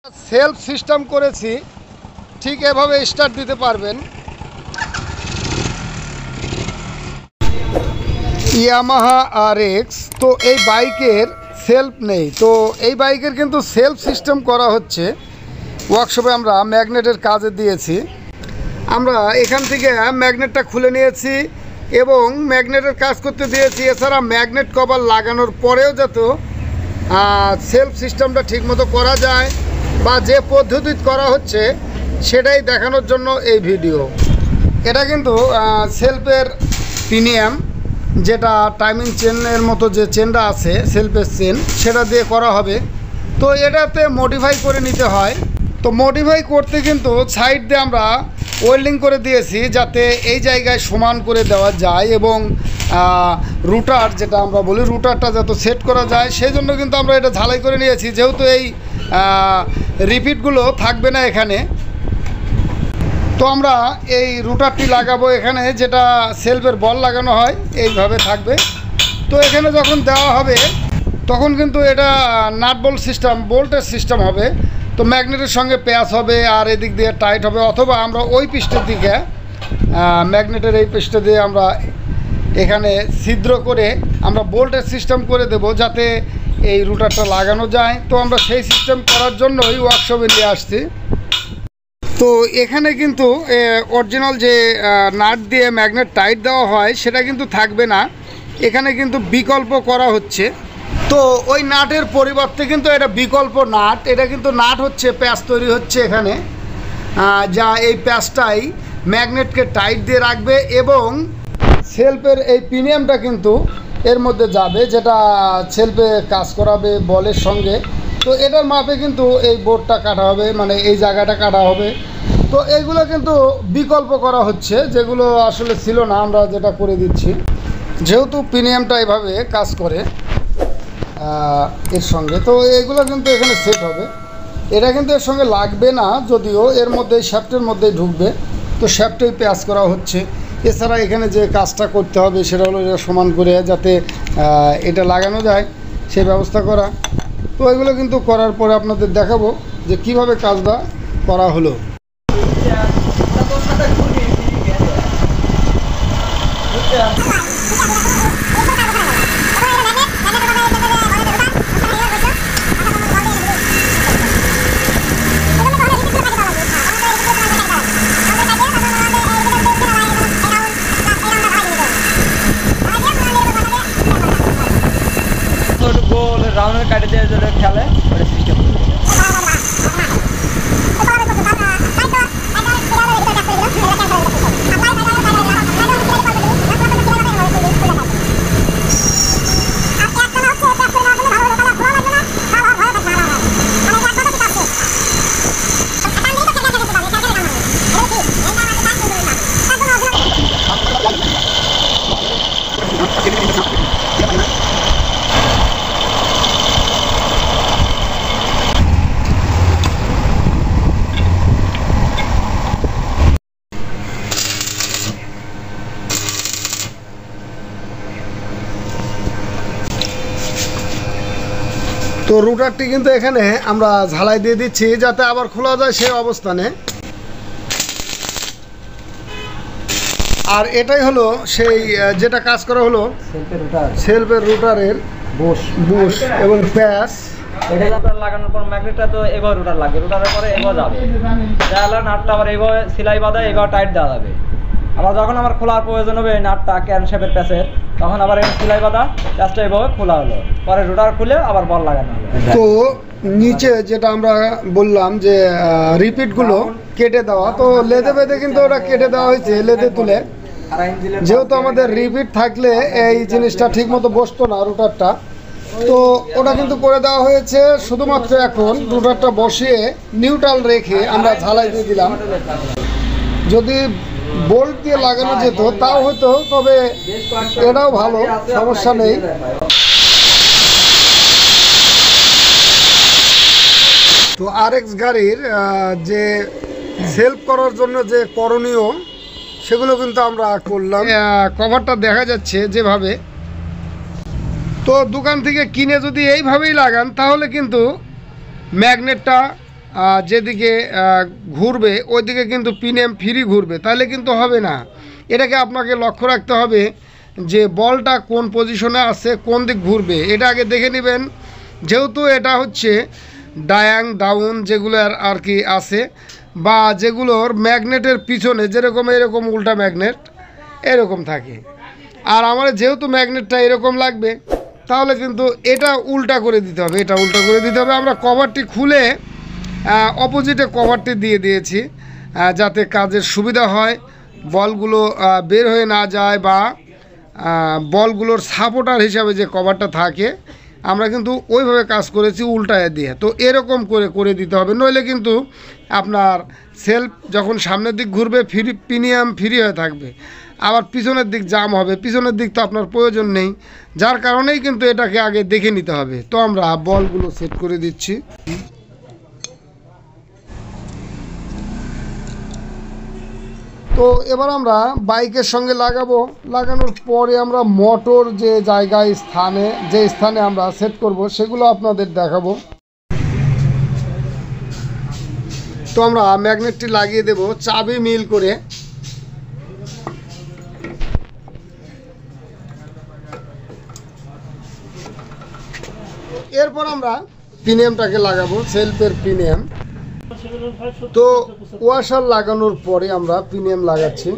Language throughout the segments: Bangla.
সেলফ সিস্টেম করেছি, ঠিক এভাবে স্টার্ট দিতে পারবেন। Yamaha RX। তো এই বাইকের সেলফ নেই, তো এই বাইকের কিন্তু সেলফ সিস্টেম করা হচ্ছে ওয়ার্কশপে। আমরা ম্যাগনেটের কাজে দিয়েছি, আমরা এখান থেকে ম্যাগনেটটা খুলে নিয়েছি এবং ম্যাগনেটের কাজ করতে দিয়েছি। এছাড়া ম্যাগনেট কভার লাগানোর পরেও যাতে সেলফ সিস্টেমটা ঠিকমতো করা যায় বা যে পদ্ধতিতে করা হচ্ছে সেটাই দেখানোর জন্য এই ভিডিও। এটা কিন্তু সেলফের প্রিমিয়াম, যেটা টাইমিং চেনের মতো যে চেনটা আছে সেলফের চেন, সেটা দিয়ে করা হবে। তো এটাতে মডিফাই করে নিতে হয়। তো মডিফাই করতে কিন্তু সাইড দিয়ে আমরা ওয়েল্ডিং করে দিয়েছি যাতে এই জায়গায় সমান করে দেওয়া যায় এবং রুটার যেটা আমরা বলি রুটারটা যাতে সেট করা যায় সেই জন্য কিন্তু আমরা এটা ঝালাই করে নিয়েছি, যেহেতু এই রিপিটগুলো থাকবে না এখানে। তো আমরা এই রুটারটি লাগাবো এখানে, যেটা সেলফের বল লাগানো হয় এইভাবে থাকবে। তো এখানে যখন দেওয়া হবে তখন কিন্তু এটা নাট বোল্ট সিস্টেম, বোল্টের সিস্টেম হবে। তো ম্যাগনেটের সঙ্গে প্যাচ হবে আর এদিক দিয়ে টাইট হবে, অথবা আমরা ওই পিস্টের দিকে ম্যাগনেটের এই পিস্টে দিয়ে আমরা এখানে ছিদ্র করে আমরা বোল্টের সিস্টেম করে দেব যাতে এই রুটারটা লাগানো যায়। তো আমরা সেই সিস্টেম করার জন্যই ওয়ার্কশপে নিয়ে আসছি। তো এখানে কিন্তু অরিজিনাল যে নাট দিয়ে ম্যাগনেট টাইট দেওয়া হয় সেটা কিন্তু থাকবে না, এখানে কিন্তু বিকল্প করা হচ্ছে। তো ওই নাটের পরিবর্তে কিন্তু এটা বিকল্প নাট, এটা কিন্তু নাট হচ্ছে প্যাচ তৈরি হচ্ছে এখানে, যা এই প্যাচটাই ম্যাগনেটকে টাইট দিয়ে রাখবে এবং সেলফের এই প্রিমিয়ামটা কিন্তু এর মধ্যে যাবে, যেটা সেলফে কাজ করাবে বলের সঙ্গে। তো এটার মাপে কিন্তু এই বোর্ডটা কাটা হবে, মানে এই জায়গাটা কাটা হবে। তো এইগুলো কিন্তু বিকল্প করা হচ্ছে, যেগুলো আসলে ছিল না, আমরা যেটা করে দিচ্ছি। যেহেতু প্রিমিয়ামটা এভাবে কাজ করে এর সঙ্গে, তো এগুলো কিন্তু এখানে সেট হবে। এটা কিন্তু এর সঙ্গে লাগবে না, যদিও এর মধ্যেই শ্যাফটের মধ্যেই ঢুকবে। তো শ্যাফটেই প্যাচ করা হচ্ছে। এছাড়া এখানে যে কাজটা করতে হবে সেটা হলো এটা সমান করে যাতে এটা লাগানো যায় সেই ব্যবস্থা করা। তো এগুলো কিন্তু করার পরে আপনাদের দেখাবো যে কিভাবে কাজটা করা হলো। রাউন্ডের কাটে দিয়ে যেটা খেলে ওটা সিস্টেম। তো রুটারটি কিন্তু এখানে আমরা ঝালাই দিয়ে দিচ্ছি যাতে আবার খোলা যায় সেই অবস্থানে। আর এটাই হলো সেই যেটা কাজ করা হলো সেলফের রুটারের বুশ এবং প্যাচ। এটা লাগানোর পর ম্যাগনেটটা তো এবার রুটার লাগবে, রুটারের পরে এবার যাবে যাহলে নাটটা আবার এইভাবে সেলাই বাঁধা এবার টাইট দেওয়া যাবে। আবার যখন আমার খোলার প্রয়োজন হবে নাটটা ক্যান শেপের প্যাচের, তখন আবার এই সেলাই বাঁধা প্যাচটা এইভাবে খোলা হলো, পরে রুটার খুলে আবার বল লাগানো হবে। তো নিচে যেটা আমরা বললাম যে রিপিটগুলো কেটে দেওয়া, তো লেদে বেঁধে কিন্তু ওটা কেটে দেওয়া হয়েছে লেদে তুলে, যেহেতু আমাদের রিপিট থাকলে এই জিনিসটা ঠিক মতো বসতো না রুটারটা। তো ওটা কিন্তু করে দেওয়া হয়েছে, শুধুমাত্র এখন রুটারটা বসিয়ে নিউট্রাল রেখে আমরা ঝালাই দিয়ে দিলাম। যদি বোল্ট দিয়ে লাগানো যেত তাও হয়তো, তবে এটাও ভালো, সমস্যা নেই। তো RX গাড়ির যে সেলফ করার জন্য যে করণীয় সেগুলো কিন্তু আমরা করলাম। কভারটা দেখা যাচ্ছে যেভাবে, তো দোকান থেকে কিনে যদি এইভাবেই লাগান তাহলে কিন্তু ম্যাগনেটটা যেদিকে ঘুরবে ওইদিকে কিন্তু পিনিয়াম ফ্রি ঘুরবে, তাহলে কিন্তু হবে না। এটাকে আপনাকে লক্ষ্য রাখতে হবে যে বলটা কোন পজিশনে আছে, কোন দিক ঘুরবে, এটা আগে দেখে নেবেন। যেহেতু এটা হচ্ছে ডায়াং ডাউন যেগুলো আর কি আছে, বা যেগুলোর ম্যাগনেটের পিছনে যেরকম এরকম উল্টা ম্যাগনেট এরকম থাকে, আর আমার যেহেতু ম্যাগনেটটা এরকম লাগবে, তাহলে কিন্তু এটা উল্টা করে দিতে হবে, এটা উল্টা করে দিতে হবে। আমরা কভারটি খুলে অপোজিটে কভারটি দিয়ে দিয়েছি যাতে কাজের সুবিধা হয়, বলগুলো বের হয়ে না যায়, বা বলগুলোর সাপোর্টার হিসাবে যে কভারটা থাকে আমরা কিন্তু ওইভাবে কাজ করেছি উল্টায় দিয়ে। তো এরকম করে দিতে হবে, নইলে কিন্তু আপনার সেলফ যখন সামনের দিক ঘুরবে পিনিয়াম ফ্রি হয়ে থাকবে, আবার পিছনের দিক জাম হবে। পিছনের দিক তো আপনার প্রয়োজন নেই, যার কারণেই কিন্তু এটাকে আগে দেখে নিতে হবে। তো আমরা বলগুলো সেট করে দিচ্ছি। তো এবার আমরা বাইকের সঙ্গে লাগানোর পরে আমরা মোটর যে জায়গায় যে স্থানে আমরা সেট করব সেগুলো আপনাদের দেখাবো। তো আমরা ম্যাগনেটটি লাগিয়ে দেব চাবি মিল করে। এরপর আমরা পিনিয়ামটাকে লাগাবো, সেলফের পিনিয়াম। তো ওয়াশার লাগানোর পরে আমরা পিনিয়াম লাগাচ্ছি।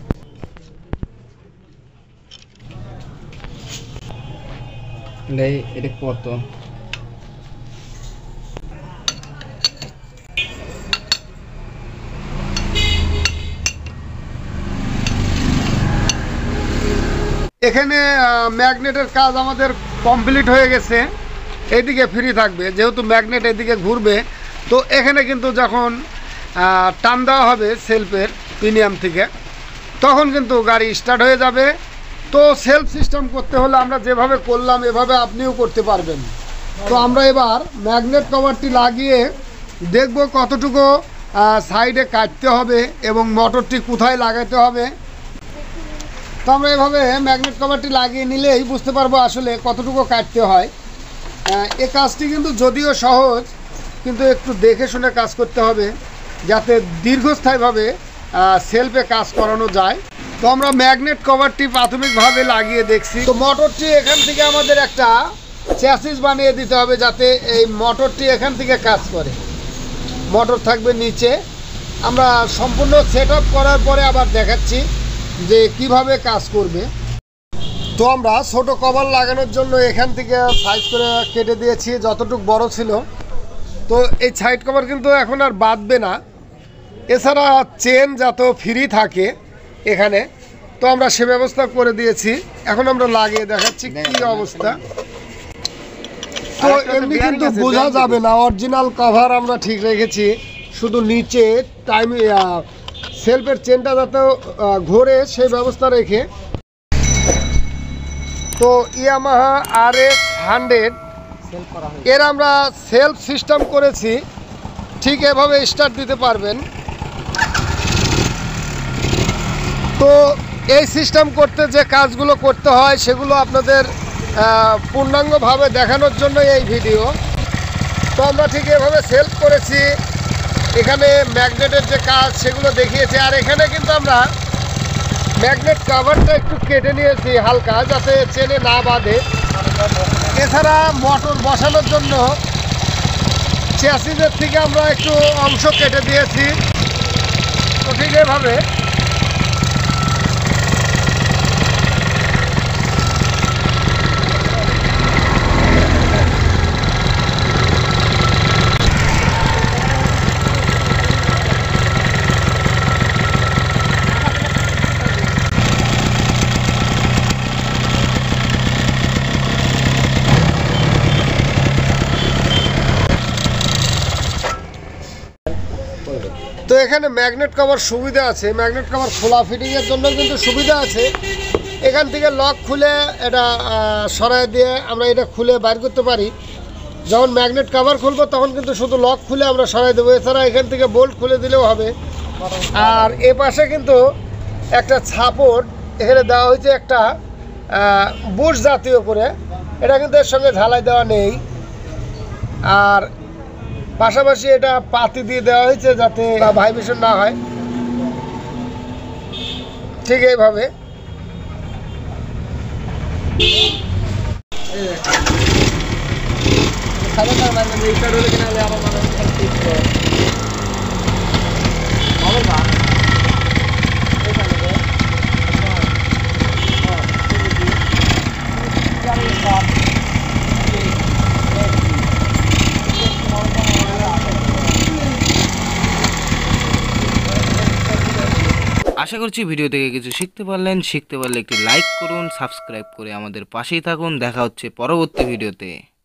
এটা কত? এখানে ম্যাগনেটের কাজ আমাদের কমপ্লিট হয়ে গেছে। এদিকে ফ্রি থাকবে, যেহেতু ম্যাগনেট এদিকে ঘুরবে। তো এখানে কিন্তু যখন টান দেওয়া হবে সেলফের পিনিয়াম থেকে, তখন কিন্তু গাড়ি স্টার্ট হয়ে যাবে। তো সেলফ সিস্টেম করতে হলে আমরা যেভাবে করলাম এভাবে আপনিও করতে পারবেন। তো আমরা এবার ম্যাগনেট কভারটি লাগিয়ে দেখব কতটুকু সাইডে কাটতে হবে এবং মোটরটি কোথায় লাগাতে হবে। তো আমরা এভাবে ম্যাগনেট কভারটি লাগিয়ে নিলেই বুঝতে পারবো আসলে কতটুকু কাটতে হয়। এই কাজটি কিন্তু যদিও সহজ, কিন্তু একটু দেখে শুনে কাজ করতে হবে যাতে দীর্ঘস্থায়ীভাবে সেলফে কাজ করানো যায়। তো আমরা ম্যাগনেট কভারটি প্রাথমিকভাবে লাগিয়ে দেখছি। তো মোটরটি এখান থেকে আমাদের একটা চ্যাসিস বানিয়ে দিতে হবে যাতে এই মোটরটি এখান থেকে কাজ করে। মোটর থাকবে নিচে। আমরা সম্পূর্ণ সেট আপ করার পরে আবার দেখাচ্ছি যে কিভাবে কাজ করবে। তো আমরা ছোটো কভার লাগানোর জন্য এখান থেকে সাইজ করে কেটে দিয়েছি যতটুকু বড় ছিল। তো এই সাইড কভার কিন্তু এখন আর বাঁধবে না, এছাড়া চেন যাতে ফ্রি থাকে এখানে, তো আমরা সে ব্যবস্থা করে দিয়েছি। এখন আমরা লাগিয়ে দেখাচ্ছি কি অবস্থা। তো এমনি কিন্তু বোঝা যাবে না, অরিজিনাল কভার আমরা ঠিক রেখেছি, শুধু নিচে টাইম সেলফের চেনটা যাতে ঘোরে সেই ব্যবস্থা রেখে। তো ইয়ামাহা RX-100 এর আমরা সেলফ সিস্টেম করেছি, ঠিক এভাবে স্টার্ট দিতে পারবেন। তো এই সিস্টেম করতে যে কাজগুলো করতে হয় সেগুলো আপনাদের পূর্ণাঙ্গভাবে দেখানোর জন্য এই ভিডিও। তো আমরা ঠিক এভাবে সেলফ করেছি, এখানে ম্যাগনেটের যে কাজ সেগুলো দেখিয়েছি। আর এখানে কিন্তু আমরা ম্যাগনেট কভারটা একটু কেটে নিয়েছি হালকা, যাতে চেনে না বাঁধে। এছাড়া মোটর বসানোর জন্য চ্যাসিসের থেকে আমরা একটু অংশ কেটে দিয়েছি। তো ঠিক এভাবে তো এখানে ম্যাগনেট কভার সুবিধা আছে, ম্যাগনেট কভার খোলা ফিটিংয়ের জন্য কিন্তু সুবিধা আছে। এখান থেকে লক খুলে এটা সরাই দিয়ে আমরা এটা খুলে বাইর করতে পারি। যখন ম্যাগনেট কভার খুলবো তখন কিন্তু শুধু লক খুলে আমরা সরাই দেবো, এছাড়া এখান থেকে বোল্ট খুলে দিলেও হবে। আর এ পাশে কিন্তু একটা সাপোর্ট এখানে দেওয়া হয়েছে, একটা বুশ জাতীয় করে, এটা কিন্তু এর সঙ্গে ঝালাই দেওয়া নেই। আর পাশাপাশি এটা পাতি দিয়ে দেওয়া হয়েছে যাতে ভাইব্রেশন না হয়। ঠিক এইভাবে আশা করছি ভিডিও থেকে কিছু শিখতে পারলেন। শিখতে পারলে একটি লাইক করুন, সাবস্ক্রাইব করে আমাদের পাশেই থাকুন। দেখা হচ্ছে পরবর্তী ভিডিওতে।